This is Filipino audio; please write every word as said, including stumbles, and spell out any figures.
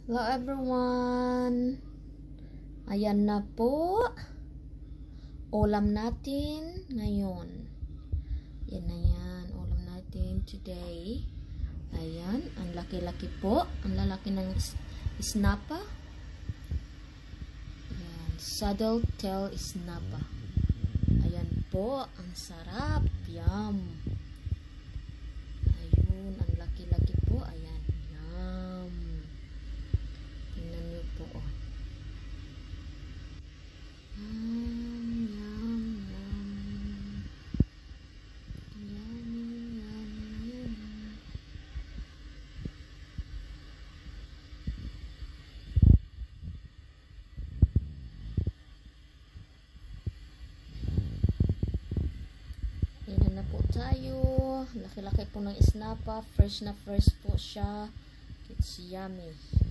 Hello everyone! Ayan na po. Ulam natin ngayon. Yan na yan. Ulam natin today. Ayan. Ang laki-laki po. Ang lalaki ng isnapa. Ayan. Saddle tail isnapa. Ayan po. Ang sarap. Yum. Ayun. Ang laki-laki po. Ayan. Yum. Tingnan nyo po. Oh. Yum, yum, yum. Yummy, yummy, yummy. Ayan na po tayo. Laki-laki po ng isnapa. Fresh na fresh po siya. It's yummy.